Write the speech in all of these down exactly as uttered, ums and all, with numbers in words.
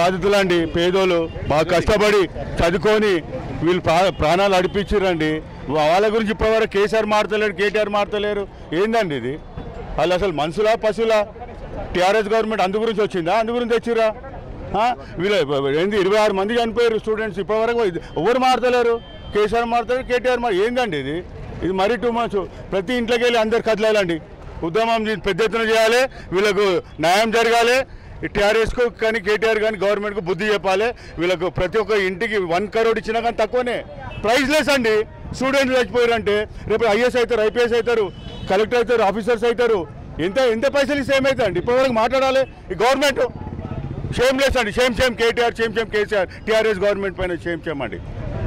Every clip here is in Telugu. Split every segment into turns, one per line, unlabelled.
బాధితులండి, పేదోళ్ళు బాగా కష్టపడి చదువుకొని వీళ్ళు ప్రా ప్రాణాలు అడిపించారండి. వాళ్ళ గురించి ఇప్పటివరకు కేసీఆర్ మాడతలేరు, కేటీఆర్ మాడతలేరు. ఏందండి ఇది? వాళ్ళు అసలు మనుషులా పశువులా? టీఆర్ఎస్ గవర్నమెంట్ అందు గురించి వచ్చిందా? అందు గురించి వచ్చిరా? వీళ్ళు ఏంది ఇరవై ఆరు మంది చనిపోయారు స్టూడెంట్స్, ఇప్పటివరకు ఎవరు మాడతలేరు? కేసీఆర్ మాడతారు, కేటీఆర్ మాడ. ఏందండి ఇది? ఇది మరీ టూ మచ్. ప్రతి ఇంట్లోకి వెళ్ళి అందరు కదలాలండి, ఉద్యమం పెద్ద ఎత్తున చేయాలి, వీళ్ళకు న్యాయం జరగాలి. టీఆర్ఎస్కు కానీ కేటీఆర్ కానీ గవర్నమెంట్కు బుద్ధి చెప్పాలి. వీళ్ళకు ప్రతి ఒక్క ఇంటికి వన్ కరోడ్ ఇచ్చినా కానీ తక్కువనే. ప్రైజ్లెస్ అండి. స్టూడెంట్స్ చచ్చిపోయారంటే రేపు ఐఏఎస్ అవుతారు, ఐపీఎస్ అవుతారు, కలెక్టర్ అవుతారు, ఆఫీసర్స్ అవుతారు. ఎంత ఎంత పైసలు ఇస్తే ఏమవుతుంది అండి? ఇప్పటివరకు మాట్లాడాలి ఈ గవర్నమెంట్. షేమ్లెస్ అండి, shame shame KTR, shame shame KCR, TRS government పైన షేమ్ షేమ్ అండి.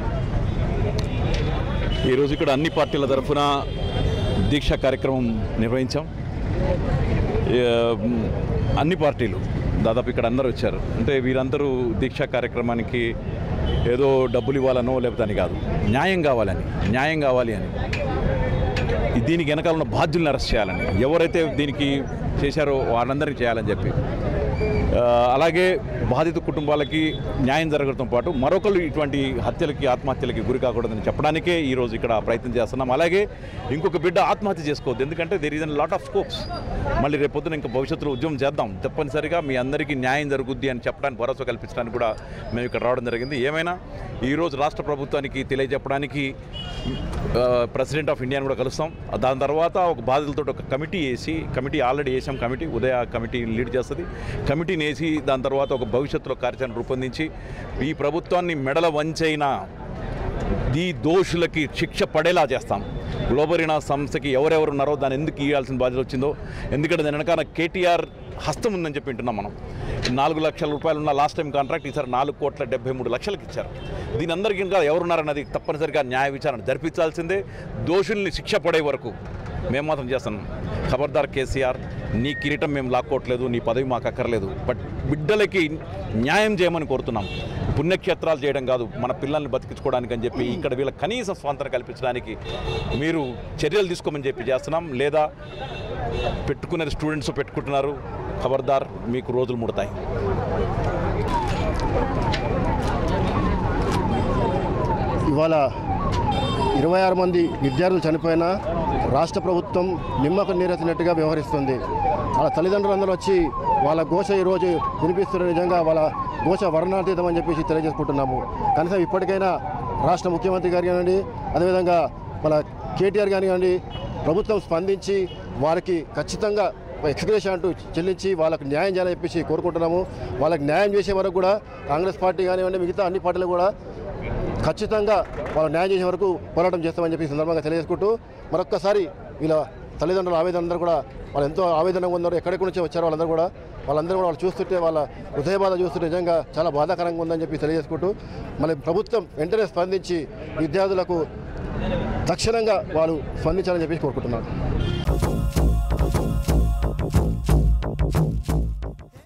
ఈరోజు ఇక్కడ అన్ని పార్టీల తరఫున దీక్ష కార్యక్రమం నిర్వహించాం. అన్ని పార్టీలు దాదాపు ఇక్కడ అందరూ వచ్చారు. అంటే వీరందరూ దీక్షా కార్యక్రమానికి ఏదో డబ్బులు ఇవ్వాలనో లేకపోతే అని కాదు, న్యాయం కావాలని, న్యాయం కావాలి అని, దీనికి వెనకాల ఉన్న బాధ్యులను అరెస్ట్ చేయాలని, ఎవరైతే దీనికి చేశారో వాళ్ళందరినీ చేయాలని చెప్పి, అలాగే బాధిత కుటుంబాలకి న్యాయం జరగడంతో పాటు మరొకరు ఇటువంటి హత్యలకి ఆత్మహత్యలకి గురి కాకూడదని చెప్పడానికే ఈరోజు ఇక్కడ ప్రయత్నం చేస్తున్నాం. అలాగే ఇంకొక బిడ్డ ఆత్మహత్య చేసుకోవద్దు, ఎందుకంటే there is an lot of scopes. మళ్ళీ రేపొద్దున ఇంకా భవిష్యత్తులో ఉద్యమం చేద్దాం, తప్పనిసరిగా మీ అందరికీ న్యాయం జరుగుద్ది అని చెప్పడానికి, భరోసా కల్పించడానికి కూడా మేము ఇక్కడ రావడం జరిగింది. ఏమైనా ఈరోజు రాష్ట్ర ప్రభుత్వానికి తెలియజెప్పడానికి ప్రెసిడెంట్ ఆఫ్ ఇండియాని కూడా కలుస్తాం. దాని తర్వాత ఒక బాధితులతో ఒక కమిటీ వేసి, కమిటీ ఆల్రెడీ వేసాం, కమిటీ ఉదయ కమిటీ లీడ్ చేస్తుంది. కమిటీని వేసి దాని తర్వాత ఒక భవిష్యత్తులో కార్యాచరణ రూపొందించి ఈ ప్రభుత్వాన్ని మెడల వంచైన ఈ దోషులకి శిక్ష పడేలా చేస్తాం. గ్లోబరీనా సంస్థకి ఎవరెవరు ఉన్నారో దాన్ని ఎందుకు ఇవ్వాల్సిన బాధ్యత వచ్చిందో, ఎందుకంటే దాని వెనకాల కేటీఆర్ హస్తం ఉందని చెప్పి వింటున్నాం మనం. నాలుగు లక్షల రూపాయలు ఉన్న లాస్ట్ టైం కాంట్రాక్ట్ ఈసారి నాలుగు కోట్ల డెబ్బై మూడు లక్షలకు ఇచ్చారు. దీని అందరికీ ఇంకా ఎవరున్నారన్నది తప్పనిసరిగా న్యాయ విచారణ జరిపించాల్సిందే. దోషుల్ని శిక్ష పడే వరకు మేము మాత్రం చేస్తున్నాం. ఖబర్దార్ కేసీఆర్, నీ కిరీటం మేము లాక్కోవట్లేదు, నీ పదవి మాకు అక్కర్లేదు, బట్ బిడ్డలకి న్యాయం చేయమని కోరుతున్నాం. పుణ్యక్షేత్రాలు చేయడం కాదు, మన పిల్లల్ని బతికించుకోవడానికి అని చెప్పి ఇక్కడ వీళ్ళ కనీస స్వాతంత్రం కల్పించడానికి మీరు చర్యలు తీసుకోమని చెప్పి చేస్తున్నాం. లేదా పెట్టుకునే స్టూడెంట్స్ పెట్టుకుంటున్నారు, ఖబర్దార్ మీకు రోజులు ముడతాయి.
ఇవాళ ఇరవై ఆరు మంది విద్యార్థులు చనిపోయినా రాష్ట్ర ప్రభుత్వం నిమ్మకు నీరెత్తినట్టుగా వ్యవహరిస్తుంది. వాళ్ళ తల్లిదండ్రులందరూ వచ్చి వాళ్ళ ఘోష ఈరోజు వినిపిస్తున్న, నిజంగా వాళ్ళ ఘోష వర్ణాతీతం అని చెప్పేసి తెలియజేసుకుంటున్నాము. కనీసం ఇప్పటికైనా రాష్ట్ర ముఖ్యమంత్రి గారు కానివ్వండి, అదేవిధంగా మన కేటీఆర్ కానివ్వండి, ప్రభుత్వం స్పందించి వారికి ఖచ్చితంగా ఎక్స్గ్రేషన్ అంటూ చెల్లించి వాళ్ళకి న్యాయం చేయాలని చెప్పేసి కోరుకుంటున్నాము. వాళ్ళకి న్యాయం చేసే వరకు కూడా కాంగ్రెస్ పార్టీ కానివ్వండి, మిగతా అన్ని పార్టీలు కూడా ఖచ్చితంగా వాళ్ళు న్యాయం చేసే వరకు పోరాటం చేస్తామని చెప్పి సందర్భంగా తెలియజేసుకుంటూ, మరొక్కసారి వీళ్ళ తల్లిదండ్రుల ఆవేదన అందరూ కూడా వాళ్ళు ఎంతో ఆవేదనగా ఉన్నారు. ఎక్కడెక్కడి నుంచి వచ్చారో వాళ్ళందరూ కూడా వాళ్ళందరూ కూడా వాళ్ళు చూస్తుంటే వాళ్ళ హృదయ బాధ చూస్తుంటే నిజంగా చాలా బాధాకరంగా ఉందని చెప్పి తెలియజేసుకుంటూ, మళ్ళీ ప్రభుత్వం వెంటనే స్పందించి విద్యార్థులకు తక్షణంగా వాళ్ళు స్పందించాలని చెప్పి కోరుకుంటున్నాను.